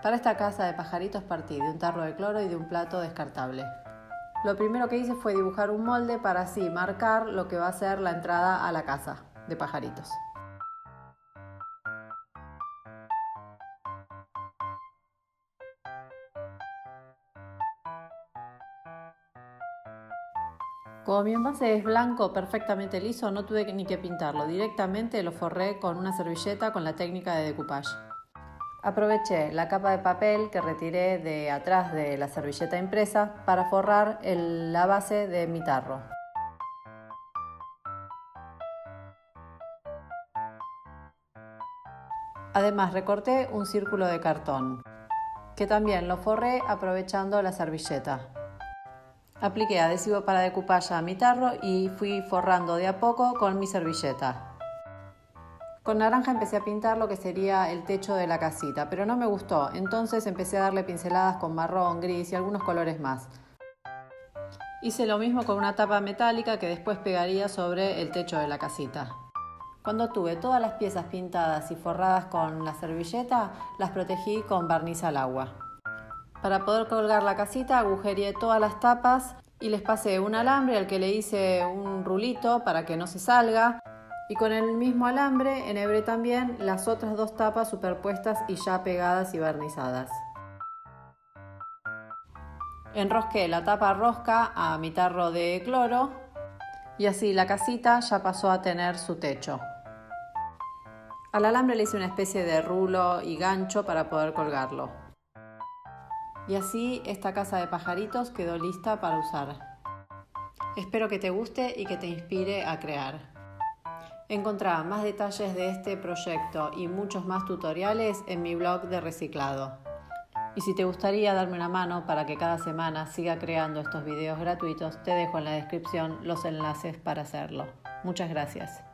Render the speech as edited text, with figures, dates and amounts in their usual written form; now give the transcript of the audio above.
Para esta casa de pajaritos partí de un tarro de cloro y de un plato descartable. Lo primero que hice fue dibujar un molde para así marcar lo que va a ser la entrada a la casa de pajaritos. Como mi envase es blanco perfectamente liso, no tuve ni que pintarlo, directamente lo forré con una servilleta con la técnica de decoupage. Aproveché la capa de papel que retiré de atrás de la servilleta impresa para forrar la base de mi tarro. Además recorté un círculo de cartón, que también lo forré aprovechando la servilleta. Apliqué adhesivo para decoupage a mi tarro y fui forrando de a poco con mi servilleta. Con naranja empecé a pintar lo que sería el techo de la casita, pero no me gustó, entonces empecé a darle pinceladas con marrón, gris y algunos colores más. Hice lo mismo con una tapa metálica que después pegaría sobre el techo de la casita. Cuando tuve todas las piezas pintadas y forradas con la servilleta, las protegí con barniz al agua. Para poder colgar la casita, agujereé todas las tapas y les pasé un alambre al que le hice un rulito para que no se salga. Y con el mismo alambre enhebré también las otras dos tapas superpuestas y ya pegadas y barnizadas. Enrosqué la tapa rosca a mi tarro de cloro y así la casita ya pasó a tener su techo. Al alambre le hice una especie de rulo y gancho para poder colgarlo. Y así esta casa de pajaritos quedó lista para usar. Espero que te guste y que te inspire a crear. Encontrá más detalles de este proyecto y muchos más tutoriales en mi blog de reciclado. Y si te gustaría darme una mano para que cada semana siga creando estos videos gratuitos, te dejo en la descripción los enlaces para hacerlo. Muchas gracias.